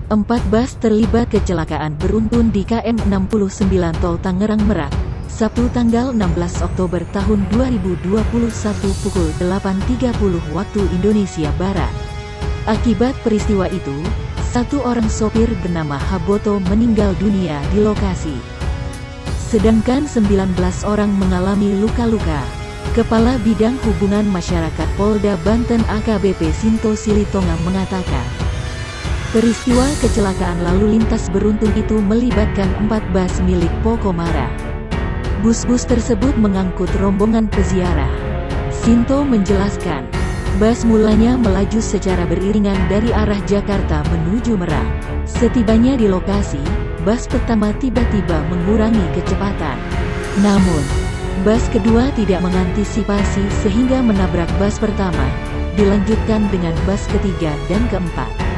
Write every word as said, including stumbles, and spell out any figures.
Empat bus terlibat kecelakaan beruntun di K M enam puluh sembilan Tol Tangerang Merak, Sabtu tanggal enam belas Oktober tahun dua ribu dua puluh satu pukul delapan tiga puluh waktu Indonesia Barat. Akibat peristiwa itu, satu orang sopir bernama Haboto meninggal dunia di lokasi. Sedangkan sembilan belas orang mengalami luka-luka. Kepala Bidang Hubungan Masyarakat Polda Banten A K B P Sinto Silitonga mengatakan, peristiwa kecelakaan lalu lintas beruntun itu melibatkan empat bus milik Pokomara. Bus-bus tersebut mengangkut rombongan peziarah. Sinto menjelaskan, bus mulanya melaju secara beriringan dari arah Jakarta menuju Merak. Setibanya di lokasi, bus pertama tiba-tiba mengurangi kecepatan. Namun, bus kedua tidak mengantisipasi sehingga menabrak bus pertama, dilanjutkan dengan bus ketiga dan keempat.